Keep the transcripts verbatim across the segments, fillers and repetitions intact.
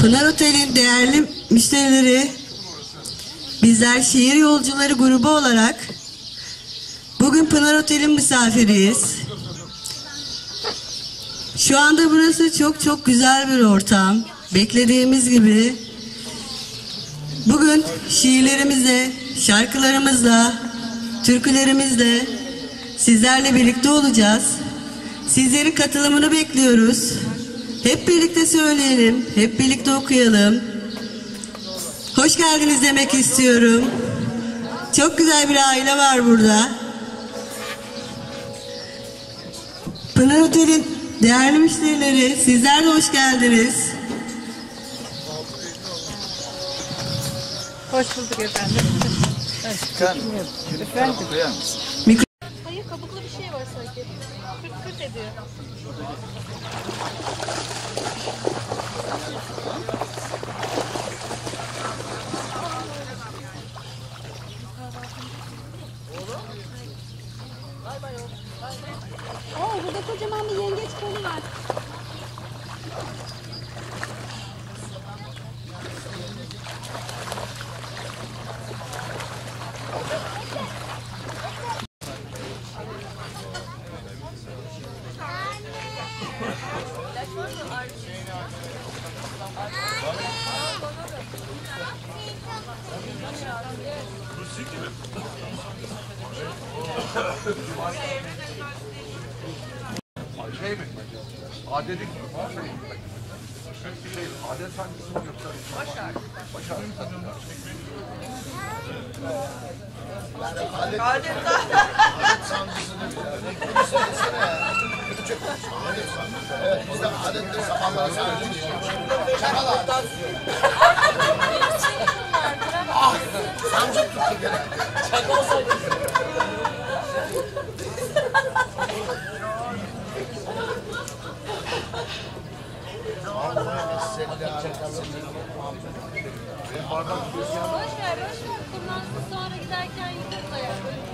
Pınar Otel'in değerli müşterileri, bizler şehir yolcuları grubu olarak bugün Pınar Otel'in misafiriyiz. Şu anda burası çok çok güzel bir ortam. Beklediğimiz gibi bugün şiirlerimizle, şarkılarımızla, türkülerimizle sizlerle birlikte olacağız. Sizlerin katılımını bekliyoruz. Hep birlikte söyleyelim, hep birlikte okuyalım. Hoş geldiniz demek istiyorum. Çok güzel bir aile var burada. Pınar Otel'in değerli müşterileri, sizler de hoş geldiniz. Hoş bulduk efendim. Efendim, Efendim. koyar mısın? Hayır, kabuklu bir şey var sanki. Kırt kırt ediyor. Oo, burada kocaman bir yengeç kolu var. Şey mi? Adedik mi? Şey, adet hangisi mi yoksa? Başar. Başar. Adet. Adet. Adet sancısını evet, biz de adetleri sabahlara sarıyoruz. Çakal adet. Ah, sancı tuttu gene. Çakal sancısı. Boş ver, boş ver. Kullansın, sonra giderken yıkarız ayaklarını.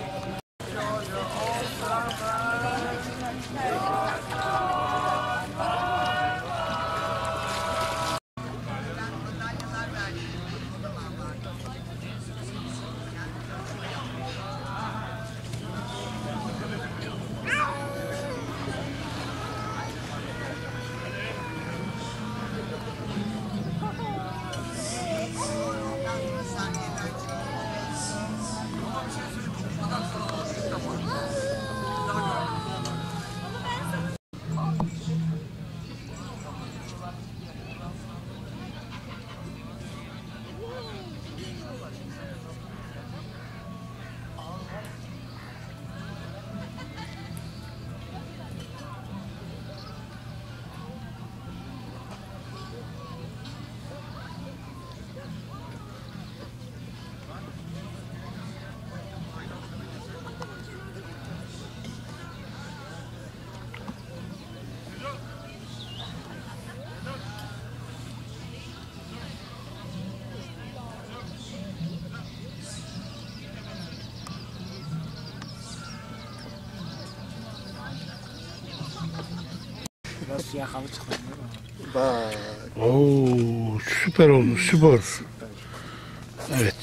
Biraz yakalı çıkıyor. Bak. Oo, süper oldu, süper. Evet.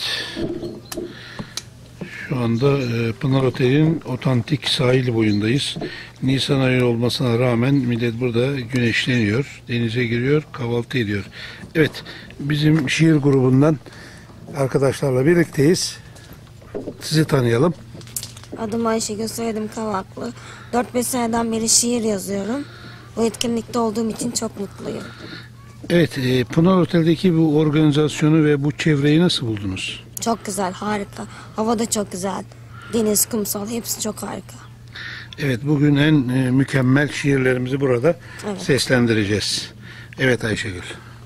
Şu anda e, Pınar Otel'in otantik sahil boyundayız. Nisan ayı olmasına rağmen millet burada güneşleniyor, denize giriyor, kahvaltı ediyor. Evet, bizim şiir grubundan arkadaşlarla birlikteyiz. Sizi tanıyalım. Adım Ayşegül, soyadım Kavaklı. dört beş seneden beri şiir yazıyorum. Bu etkinlikte olduğum için çok mutluyum. Evet, e, Pınar Otel'deki bu organizasyonu ve bu çevreyi nasıl buldunuz? Çok güzel, harika. Hava da çok güzel. Deniz, kumsal, hepsi çok harika. Evet, bugün en e, mükemmel şiirlerimizi burada Evet. seslendireceğiz. Evet Ayşegül.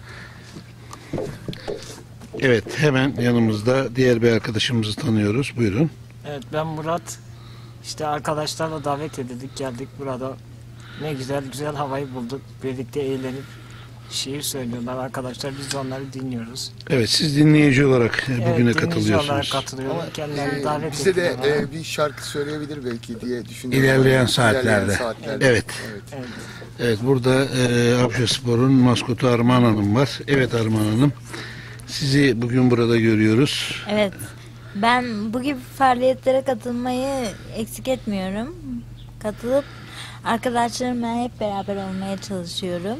Evet, hemen yanımızda diğer bir arkadaşımızı tanıyoruz. Buyurun. Evet, ben Murat. İşte arkadaşlarla davet edildik, geldik burada. Ne güzel güzel havayı bulduk. Birlikte eğlenip şiir söylüyorlar arkadaşlar. Biz de onları dinliyoruz. Evet, siz dinleyici olarak e, bugüne Evet, dinleyici katılıyorsunuz. olarak katılıyorum. Kendilerini Ee, davet bize de ediyorlar. e, bir şarkı söyleyebilir belki diye düşünüyorum. İlerleyen saatlerde. İlerleyen saatlerde. Evet. Evet. Evet. Evet, burada e, Avşaspor'un maskotu Armağan Hanım var. Evet Armağan Hanım, sizi bugün burada görüyoruz. Evet. Ben bu gibi faaliyetlere katılmayı eksik etmiyorum. Katılıp arkadaşlarımla hep beraber olmaya çalışıyorum.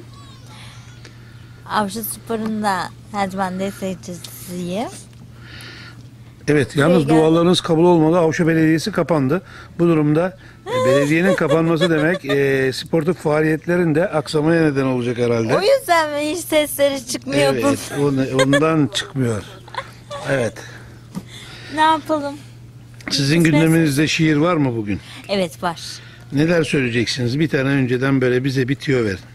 Avşaspor'un da her zaman destekçisiyim. Evet, yalnız Buraya gel- dualarınız kabul olmadı. Avşa Belediyesi kapandı. Bu durumda e, belediyenin kapanması demek e, sportif faaliyetlerin de aksamaya neden olacak herhalde. O yüzden mi hiç sesleri çıkmıyor Evet, on- ondan çıkmıyor. Evet. bu? Ne yapalım? Sizin gündeminizde şiir var mı bugün? Evet var. Neler söyleyeceksiniz? Bir tane önceden böyle bize bir tüyo verin.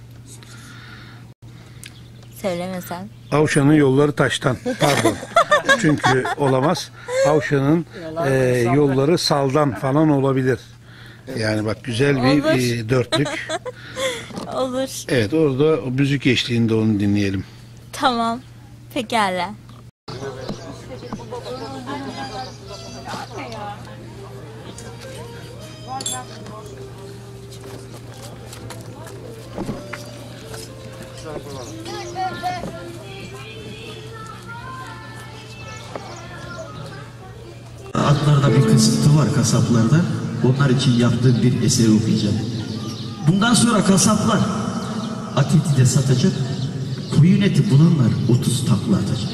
Söylemesen. Avşanın yolları taştan. Pardon. Çünkü olamaz. Avşanın e, yolları saldan falan olabilir. Yani bak, güzel bir Olur. e, dörtlük. Olur. Evet, orada o müzik eşliğinde onu dinleyelim. Tamam. Pekala. Atlarda bir kısıtı var kasaplarda. Onlar için yaptığım bir eseri okuyacağım. Bundan sonra kasaplar at eti de satacak. Koyun eti bulanlar otuz takla atacak.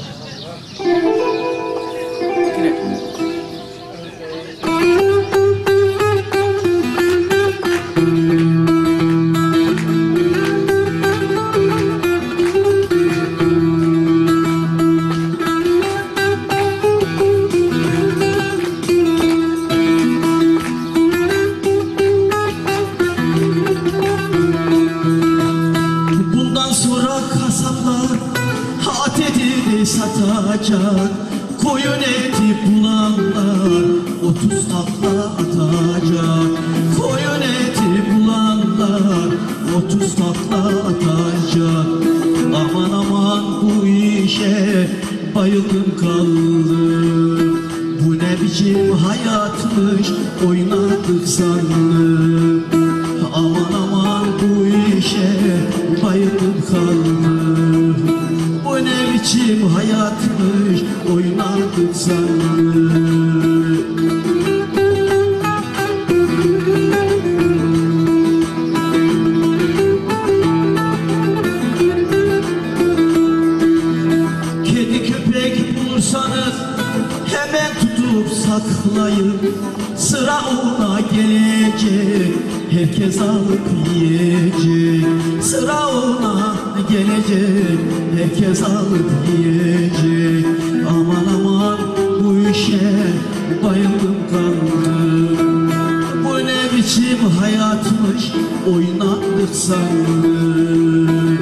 Bundan sonra kasaplar at eti de satacak. Koyun eti bulanlar otuz takla atacak. Koyun eti bulanlar otuz takla atacak. Aman aman bu işe bayıldım kaldım. Bu ne biçim hayatmış, oynadık sandım. Aman aman bu işe bayıldım kaldım. Bu ne biçim hayatmış, oynadık sandım. Kedi köpek bulursanız hemen tutup saklayın. Sıra ona gelecek, herkes alıp yiyecek. Sıra ona gelecek, herkes alıp yiyecek. Aman aman bu işe bayıldım kaldım. Bu ne biçim hayatmış, oynadık sandım.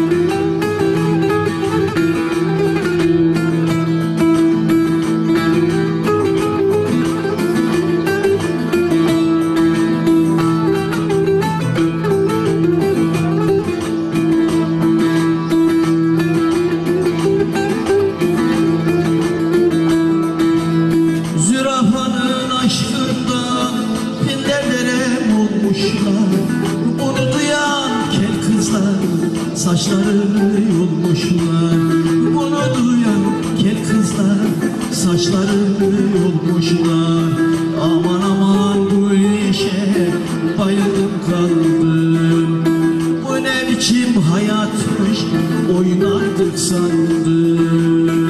Zürafanın aşkından pinderlere olmuşlar. Bunu duyan kel kızlar saçlarını yolmuşlar. Bunu duyan kel kızlar saçlarını yolmuşlar. Aman aman bu işe bayıldım kaldım. Bu ne biçim hayatmış, oynadık sandım.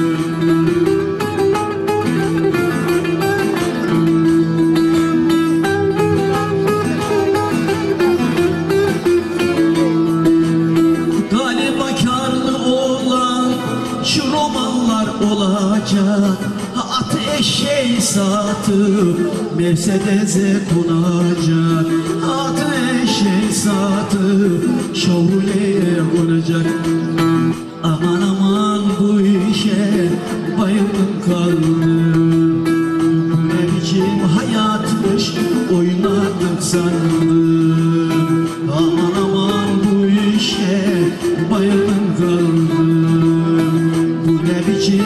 Galiba karlı olan şu romanlar olacak. At eşeği satıp Mercedes'e konacak. At eşeği satıp Chevrolet'e konacak. Aman aman bu işe bayıldım kaldım. Bu ne biçim hayatmış, oynadık sandım. Aman aman bu işe bayıldım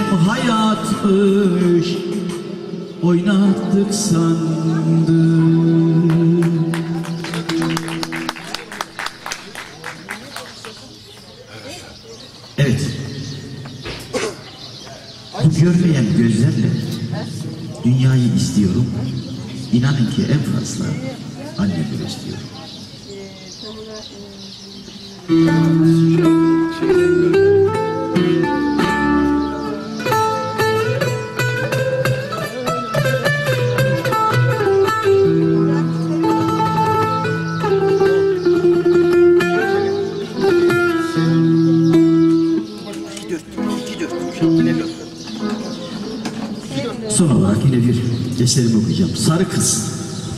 hayatmış, oynattık sandım. Evet. Bu görmeyen gözlerle dünyayı istiyorum. İnanın ki en fazla annemi istiyorum. Son olarak yine bir eserimi okuyacağım. Sarı Kız.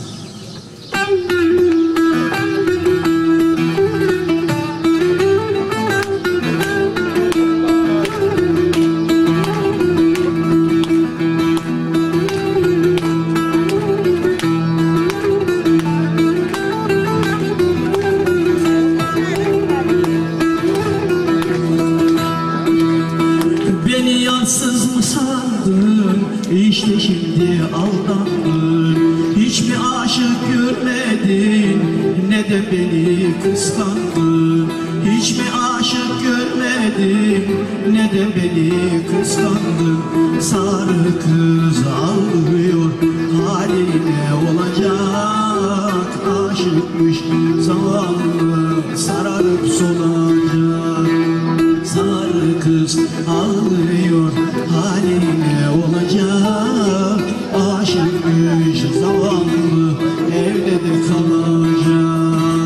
Beni yansız mı sandın? İşte şimdi aldandın. Hiç mi aşık görmedin? Ne de beni kıskandın. Hiç mi aşık görmedin? Ne de beni kıskandın. Sarı kız ağlıyor, haline olacak. Aşıkmış zavallı, sararıp solacak. Sarı kız ağlıyor, haline olacak. Aşıkmış zavallı, evde de kalacak.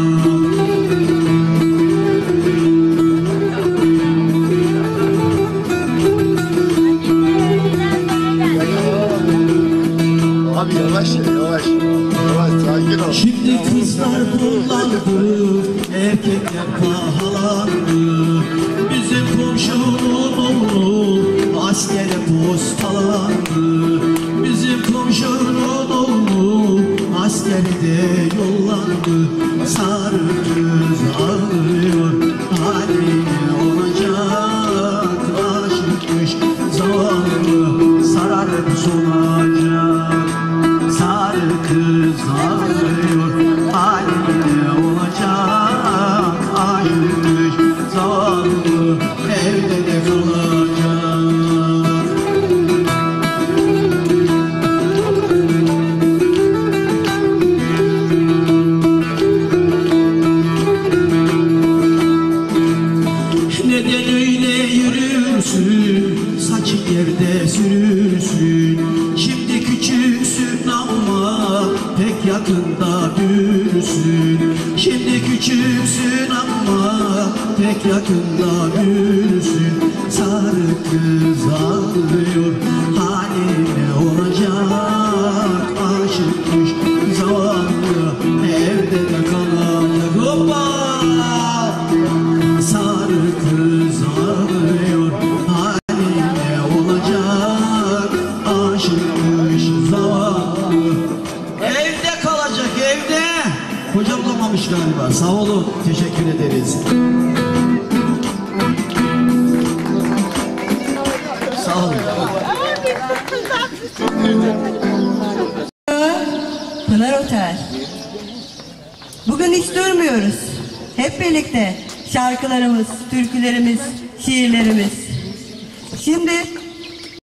Abi yavaş yavaş. Yavaş sakin ol. Şimdi kızlar kullandı, erkekler pahalandı. Bizim komşunun oğlu askere postalandı. Bizim komşunun oğlu askerde yollandı. Sarı kız ağlıyor, haline olacak. Aşıkmış zavallı, sararıp solacak. Sarı kız ağlıyor, haline olacak. Aşıkmış zavallı, evde de kalacak. Neden öyle yürürsün, saçı yerde sürürsün. Şimdi küçüksün ama pek yakında büyürsün. Şimdi küçüksün ama pek yakında büyürsün. Sarı kız ağlıyor, haline olacak. Aşıkmış zavallı, evde de kalacak. Hoppa! Sarı kız ağlıyor, haline olacak. Aşıkmış zavallı, evde kalacak, evde. Kocam bulamamış galiba. Sağ olun, teşekkür ederiz. Sağ olun. Pınar Otel. Bugün hiç durmuyoruz. Hep birlikte şarkılarımız, türkülerimiz, şiirlerimiz. Şimdi